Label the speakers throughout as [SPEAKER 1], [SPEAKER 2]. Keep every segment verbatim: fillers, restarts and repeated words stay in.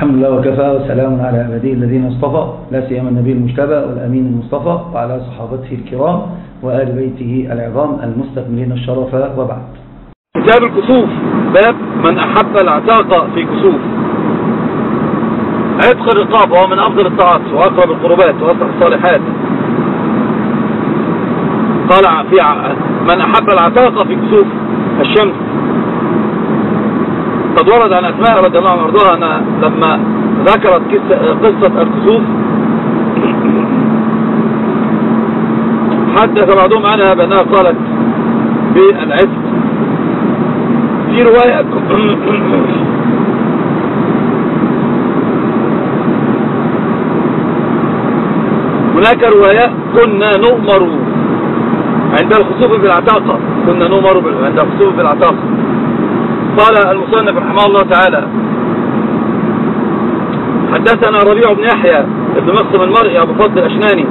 [SPEAKER 1] الحمد لله وكفى وسلام على عباده الذين اصطفى، لا سيما النبي المجتبى والأمين المصطفى وعلى صحابته الكرام وآل بيته العظام المستكملين الشرف، وبعد.
[SPEAKER 2] كتاب الكسوف، باب من أحب العتاق في كسوف. عتق الرقاب وهو من أفضل الطاعات وأقرب القربات وأصلح الصالحات. قال في من أحب العتاق في كسوف الشمس. قد ورد عن أسماء رضي الله عنها وارضاها أن لما ذكرت قصة الكسوف حدث بعضهم عنها بأنها قالت بالعتق. في رواية هناك رواية كنا نؤمر عند الخسوف بالعتاقة، كنا نؤمر عند الخسوف بالعتاقة. قال المصنف رحمه الله تعالى: حدثنا ربيع بن يحيى ابن مقسم المرئي أبو فضل الأشناني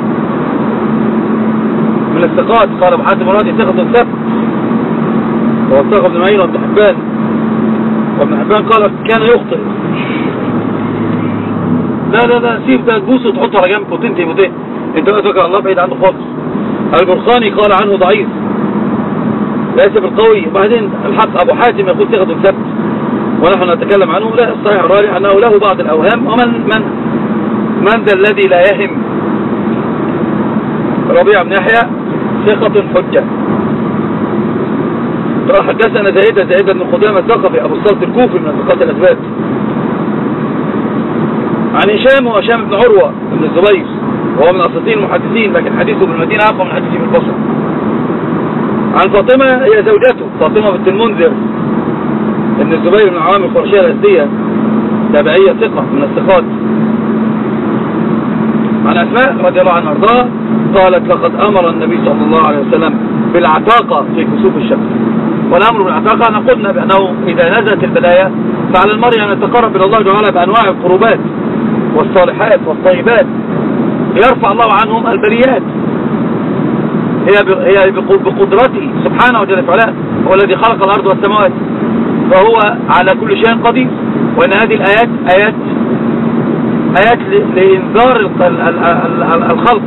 [SPEAKER 2] من الثقات. قال أبو حاتم الرازي ثقة ثبت، ووثقه ابن معين وابن حبان. وابن حبان قال كان يخطئ. لا لا لا سيب ده تبوسه وتحطه على جنبك وتنتهي وتنتهي، انت بقى توكل على الله بعيد عنه خالص. البرخاني قال عنه ضعيف ليس بالقوي. وبعدين الحق أبو حاتم يقول ثقة ثبت، ونحن نتكلم عنه. لا، الصحيح الراجح أنه له بعض الأوهام. ومن من من ذا الذي لا يهم؟ ربيع بن يحيى ثقة حجة. حدثنا زائدة زائدة بن قدامة الثقفي أبو الصلت الكوفي من الثقات الأثبات. عن هشام وهشام بن عروة بن الزبير، وهو من أساطين المحدثين، لكن حديثه بالمدينة أقوى من حديثه بالبصرة. عن فاطمة هي زوجته، فاطمة بنت المنذر ابن الزبير بن العوام القرشية الأسدية، تابعية ثقة من الثقات. عن أسماء رضي الله عنها وارضاها قالت: لقد أمر النبي صلى الله عليه وسلم بالعتاقة في كسوف الشمس. والأمر بالعتاقة أنا قلنا بأنه إذا نزلت البلايا فعلى المرء أن يتقرب إلى الله تعالى بأنواع القربات والصالحات والطيبات يرفع الله عنهم البريات. هي هي بقدرته سبحانه وجل وعلا، هو الذي خلق الأرض والسماوات، فهو على كل شيء قدير. وإن هذه الآيات آيات آيات لإنذار الخلق،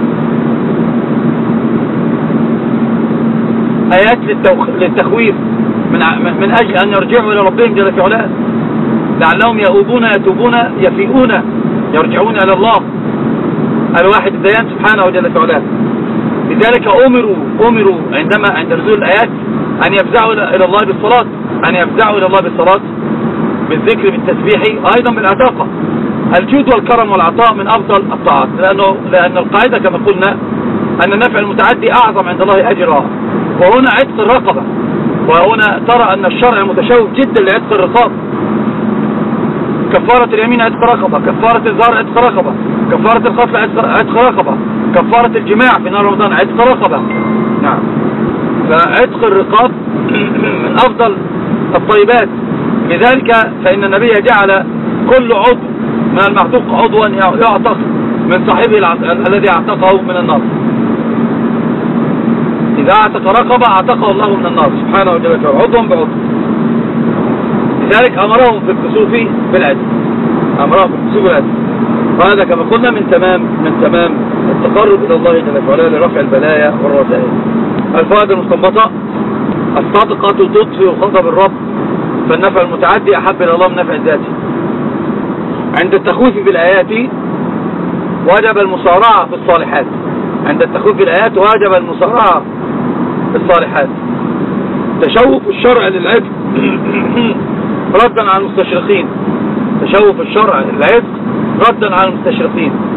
[SPEAKER 2] آيات للتخويف من من أجل أن يرجعوا إلى ربهم جل وعلا، لعلهم يؤوبون يتوبون يفيئون يرجعون إلى الله الواحد الديان سبحانه وجل وعلا. لذلك أمروا أمروا عندما عند نزول الآيات أن يفزعوا إلى الله بالصلاة، أن يفزعوا إلى الله بالصلاة، بالذكر، بالتسبيح، أيضا بالعتاقة. الجود والكرم والعطاء من أفضل الطاعات، لأنه لأن القاعدة كما قلنا أن النفع المتعدي أعظم عند الله أجرا. وهنا عتق الرقبة، وهنا ترى أن الشرع متشوف جدا لعتق الرقاب. كفارة اليمين عتق رقبة، كفارة الزهر عتق رقبة، كفارة القتل عتق رقبة، كفارة الجماع في نهار رمضان عتق رقبة. نعم، فعتق الرقاب من أفضل الطيبات. لذلك فإن النبي جعل كل عضو من المعتوق عضوا يعتق من صاحبه الذي اعتقه من النار. إذا اعتق رقبة اعتقه الله من النار سبحانه وتعالى عضوا بعضو. لذلك أمرهم في الكسوف بالعتق، أمرهم في الكسوف بالعتق. وهذا كما قلنا من تمام من تمام التقرب إلى الله جل وعلا لرفع البلايا والرذائل. الفوائد المستنبطة: الصدقة تطفئ غضب الرب، فالنفع المتعدي أحب إلى الله من نفع ذاته. عند التخويف بالآيات وجب المسارعة في الصالحات. عند التخويف بالآيات وجب المسارعة في الصالحات. تشوف الشرع للعتق ردا على المستشرقين، تشوف الشرع للعتق ردا على المستشرقين.